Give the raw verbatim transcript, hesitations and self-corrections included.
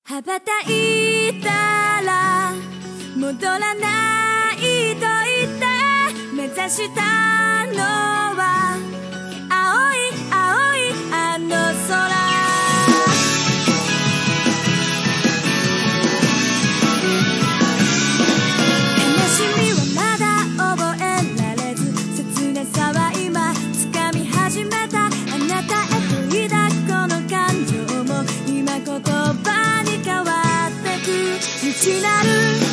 羽ばたいたら戻らないと言って目指したのは青い青いあの空。悲しみはまだ覚えられず、切なさは今掴み始めた。あなたへと抱くこの感情も今言葉に変わってく。内なる